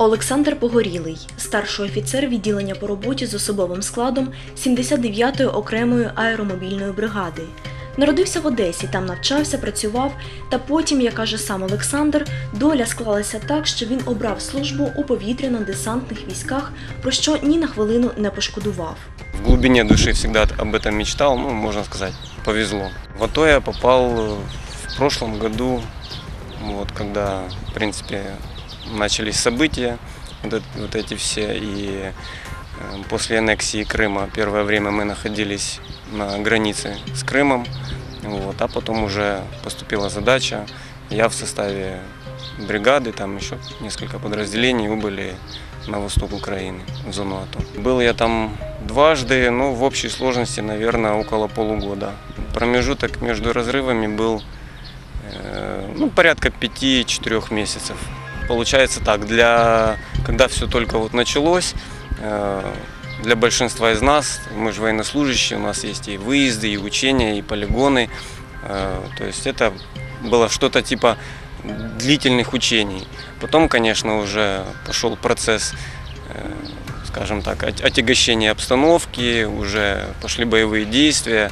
Олександр Погорілий – старший офіцер відділення по роботі з особовим складом 79-ї окремої аеромобільної бригади. Народився в Одесі, там навчався, працював, та потім, як каже сам Олександр, доля склалася так, що він обрав службу у повітряно-десантних військах, про що ні на хвилину не пошкодував. В глубине души всегда об этом мечтал, можно сказать, повезло. В АТО я попал в прошлом году, когда, в принципе, начались события, вот эти все, и после аннексии Крыма первое время мы находились на границе с Крымом, а потом уже поступила задача, я в составе бригады, там еще несколько подразделений убыли на восток Украины, в зону АТО. Был я там дважды, в общей сложности, наверное, около полугода. Промежуток между разрывами был порядка 5-4 месяцев. Получается так, когда все только началось, для большинства из нас, мы же военнослужащие, у нас есть и выезды, и учения, и полигоны. То есть это было что-то типа длительных учений. Потом, конечно, уже пошел процесс, скажем так, отягощения обстановки, уже пошли боевые действия.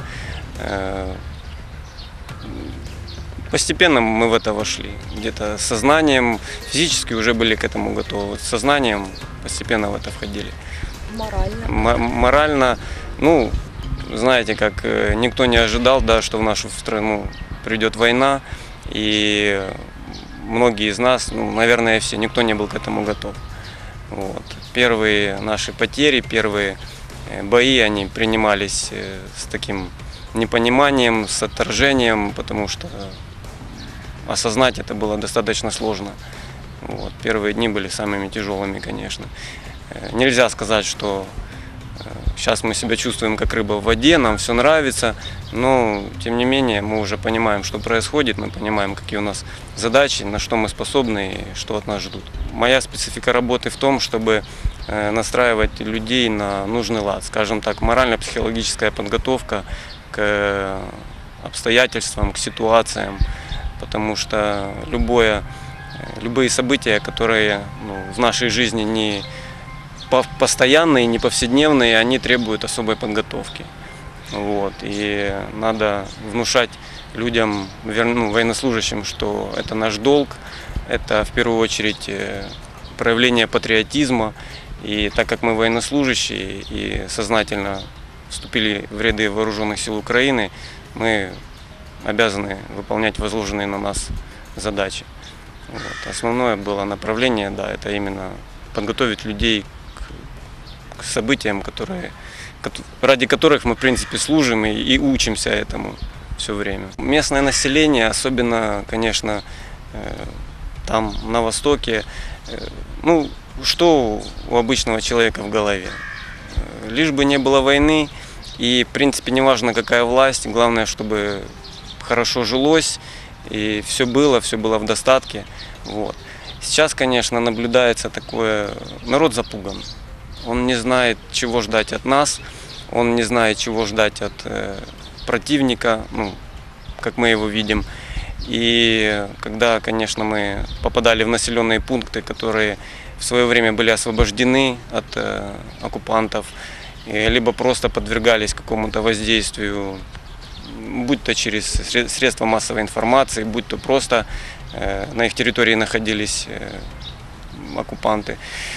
Постепенно мы в это вошли. Где-то сознанием, физически уже были к этому готовы. С сознанием постепенно в это входили. Морально? Морально, знаете, как никто не ожидал, да, что в нашу страну придет война. И многие из нас, наверное, все, никто не был к этому готов. Первые наши потери, первые бои, они принимались с таким непониманием, с отторжением, потому что осознать это было достаточно сложно. Первые дни были самыми тяжелыми, конечно. Нельзя сказать, что сейчас мы себя чувствуем как рыба в воде, нам все нравится, но тем не менее мы уже понимаем, что происходит, мы понимаем, какие у нас задачи, на что мы способны и что от нас ждут. Моя специфика работы в том, чтобы настраивать людей на нужный лад, скажем так, морально-психологическая подготовка к обстоятельствам, к ситуациям, потому что любые события, которые в нашей жизни не постоянные, не повседневные, они требуют особой подготовки. И надо внушать людям, военнослужащим, что это наш долг, это в первую очередь проявление патриотизма. И так как мы военнослужащие и сознательно вступили в ряды вооруженных сил Украины, мы обязаны выполнять возложенные на нас задачи. Основное было направление, да, это именно подготовить людей к событиям, ради которых мы, в принципе, служим и учимся этому все время. Местное население, особенно, конечно, там, на Востоке, что у обычного человека в голове? Лишь бы не было войны, и, в принципе, неважно, какая власть, главное, чтобы хорошо жилось, и все было в достатке. Сейчас, конечно, наблюдается такое, народ запуган. Он не знает, чего ждать от нас, он не знает, чего ждать от противника, как мы его видим. И когда, конечно, мы попадали в населенные пункты, которые в свое время были освобождены от оккупантов, либо просто подвергались какому-то воздействию, будь то через средства массовой информации, будь то просто на их территории находились оккупанты.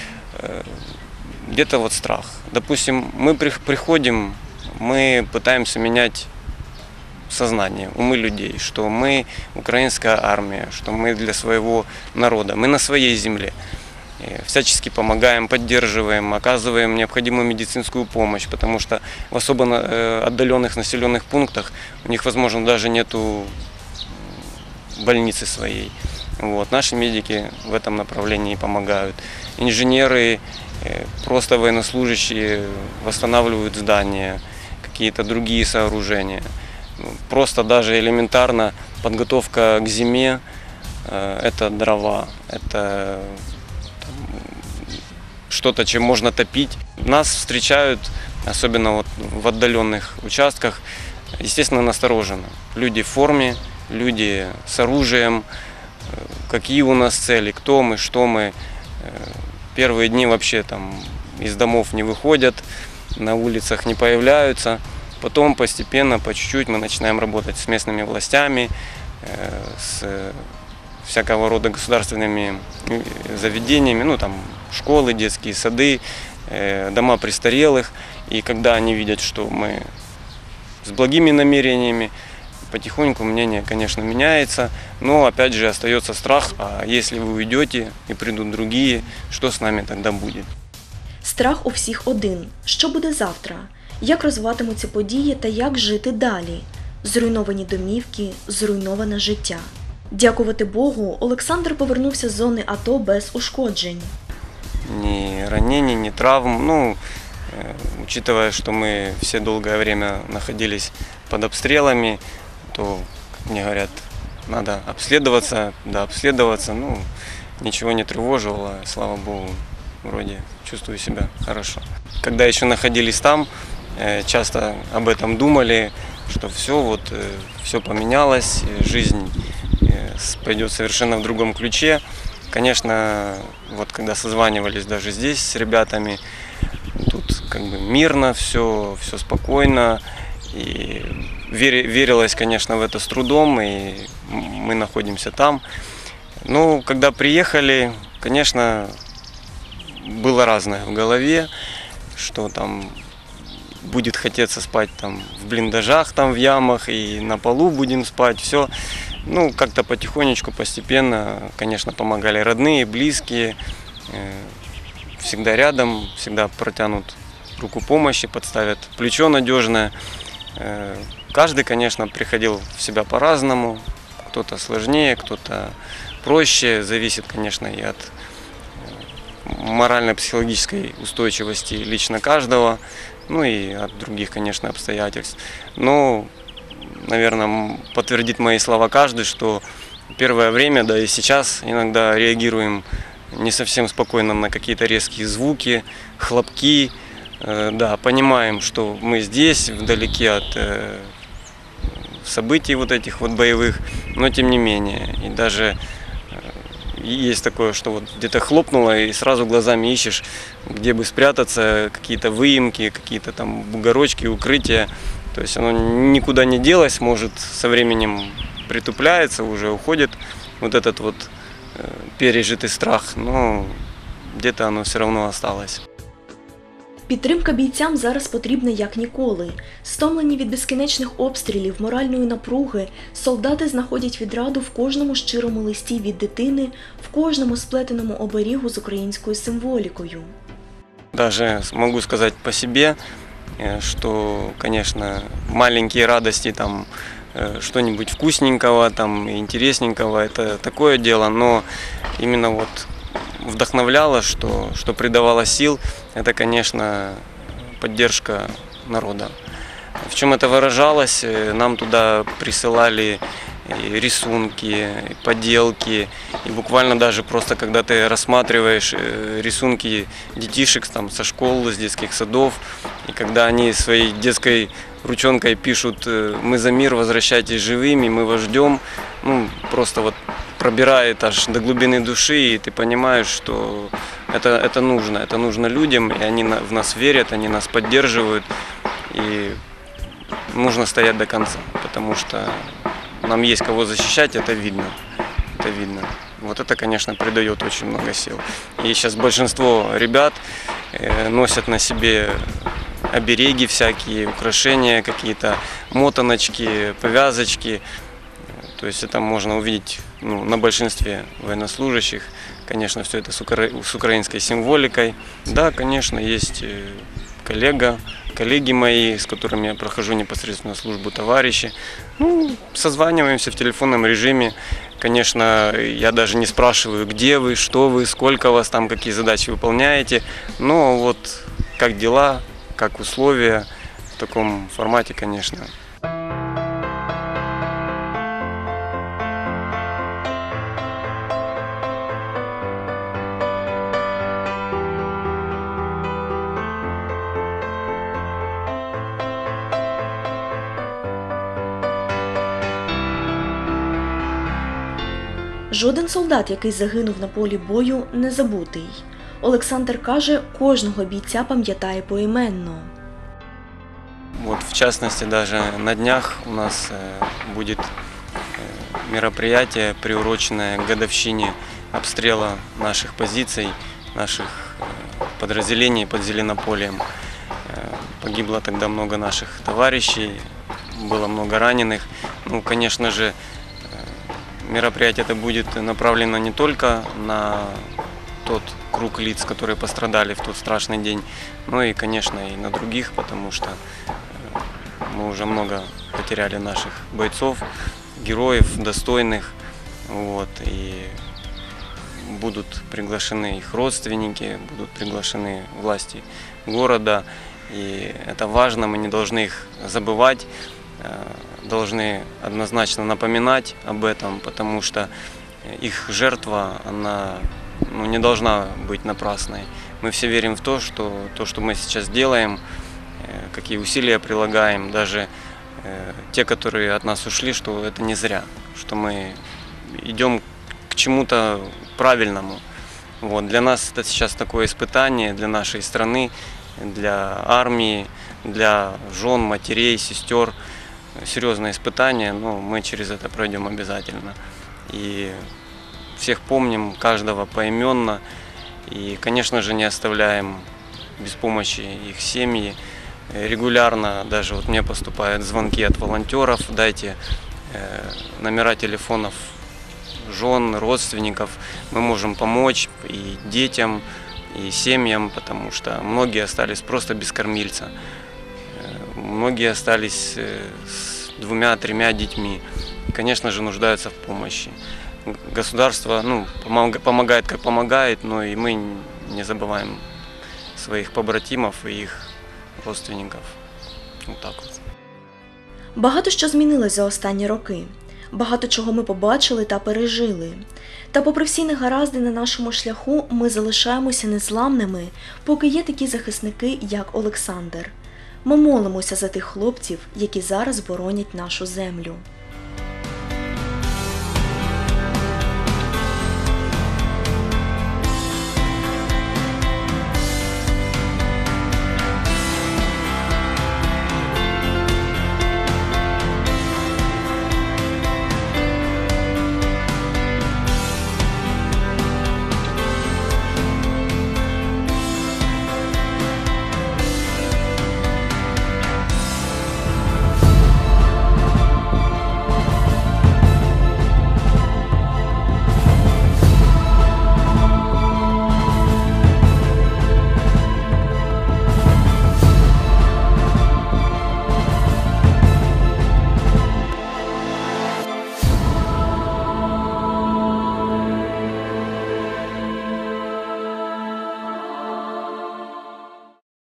Где-то страх. Допустим, мы приходим, мы пытаемся менять сознание, умы людей, что мы украинская армия, что мы для своего народа, мы на своей земле. И всячески помогаем, поддерживаем, оказываем необходимую медицинскую помощь, потому что в особо отдаленных населенных пунктах у них, возможно, даже нету больницы своей. Наши медики в этом направлении помогают. Инженеры, просто военнослужащие восстанавливают здания, какие-то другие сооружения. Просто даже элементарно подготовка к зиме, это дрова, это что-то, чем можно топить. Нас встречают, особенно в отдаленных участках, естественно, настороженно. Люди в форме, люди с оружием, какие у нас цели, кто мы, что мы. Первые дни вообще там из домов не выходят, на улицах не появляются. Потом постепенно, по чуть-чуть мы начинаем работать с местными властями, с всякого рода государственными заведениями, ну там школы, детские сады, дома престарелых. И когда они видят, что мы с благими намерениями, потихоньку мнение, конечно, меняется, но опять же остается страх, а если вы уйдете и придут другие, что с нами тогда будет? Страх у всіх один. Що буде завтра? Як розвиватимуться події та як жити далі? Зруйновані домівки, зруйноване життя. Дякувати Богу, Олександр повернувся з зони АТО без ушкоджень. Ни ранений, ни травм. Ну, учитывая, что мы все долгое время находились под обстрелами, то, как мне говорят, надо обследоваться, да, обследоваться. Ну, ничего не тревожило, слава Богу, вроде чувствую себя хорошо. Когда еще находились там, часто об этом думали, что все поменялось, жизнь пойдет совершенно в другом ключе. Конечно, вот когда созванивались даже здесь с ребятами, тут как бы мирно, все спокойно. И верилось, конечно, в это с трудом, и мы находимся там. Но когда приехали, конечно, было разное в голове, что там будет хотеться спать там в блиндажах, там в ямах, и на полу будем спать, все. Ну, как-то потихонечку, постепенно, конечно, помогали родные, близкие, всегда рядом, всегда протянут руку помощи, подставят плечо надежное. Каждый, конечно, приходил в себя по-разному, кто-то сложнее, кто-то проще, зависит, конечно, и от морально-психологической устойчивости лично каждого, ну и от других, конечно, обстоятельств. Но, наверное, подтвердит мои слова каждый, что первое время, да и сейчас иногда реагируем не совсем спокойно на какие-то резкие звуки, хлопки. Да, понимаем, что мы здесь, вдалеке от событий вот этих вот боевых, но тем не менее. И даже есть такое, что вот где-то хлопнуло, и сразу глазами ищешь, где бы спрятаться, какие-то выемки, какие-то там бугорочки, укрытия. То есть оно никуда не делось, может со временем притупляется, уже уходит вот этот вот пережитый страх, но где-то оно все равно осталось. Підтримка бійцям зараз потрібна як ніколи. Стомлені від безкінечних обстрілів, моральної напруги, солдати знаходять відраду в кожному щирому листі від дитини, в кожному сплетеному оберігу з українською символікою. Даже могу сказать по себе, что, конечно, маленькие радости, там, что-нибудь вкусненького, там, интересненького, это такое дело, но именно вот вдохновляло, что придавало сил, это, конечно, поддержка народа. В чем это выражалось? Нам туда присылали и рисунки, и поделки, и буквально даже просто когда ты рассматриваешь рисунки детишек там, со школ, с детских садов, и когда они своей детской ручонкой пишут «Мы за мир, возвращайтесь живыми, мы вас ждем», ну, просто вот пробирает аж до глубины души, и ты понимаешь, что это нужно людям, и они в нас верят, они нас поддерживают, и нужно стоять до конца, потому что нам есть кого защищать, это видно. Вот это, конечно, придает очень много сил. И сейчас большинство ребят носят на себе обереги всякие, украшения, какие-то мотаночки, повязочки. То есть это можно увидеть на большинстве военнослужащих. Конечно, все это с украинской символикой. Да, конечно, есть коллеги мои, с которыми я прохожу непосредственно службу, товарищи. Ну, созваниваемся в телефонном режиме. Конечно, я даже не спрашиваю, где вы, что вы, сколько вас там, какие задачи выполняете. Но вот как дела, как условия, в таком формате, конечно. Жоден солдат, який загинув на полі бою, не забутий. Олександр каже, кожного бійця пам'ятає поіменно. Вот в частности, даже на днях у нас будет мероприятие, приуроченное к годовщине обстрела наших позиций, наших подразделений под Зеленополем. Погибло тогда много наших товарищей, было много раненых. Ну, конечно же, мероприятие это будет направлено не только на тот круг лиц, которые пострадали в тот страшный день, но и, конечно, и на других, потому что мы уже много потеряли наших бойцов, героев, достойных. Вот, и будут приглашены их родственники, будут приглашены власти города. И это важно, мы не должны их забывать, должны однозначно напоминать об этом, потому что их жертва, она не должна быть напрасной. Мы все верим в то, что мы сейчас делаем, какие усилия прилагаем, даже те, которые от нас ушли, что это не зря, что мы идем к чему-то правильному. Вот. Для нас это сейчас такое испытание, для нашей страны, для армии, для жен, матерей, сестер. Серьезное испытание, но мы через это пройдем обязательно. И всех помним, каждого поименно. И, конечно же, не оставляем без помощи их семьи. Регулярно даже вот мне поступают звонки от волонтеров, дайте номера телефонов жен, родственников, мы можем помочь и детям, и семьям, потому что многие остались просто без кормильца, многие остались с 2-3 детьми, и, конечно же, нуждаются в помощи. Государство помогает как помогает, но и мы не забываем своих побратимов и их родственників. Отак от. Багато що змінилось за останні роки. Багато чого ми побачили та пережили. Та попри всі негаразди на нашому шляху, ми залишаємося незламними, поки є такі захисники, як Олександр. Ми молимося за тих хлопців, які зараз боронять нашу землю.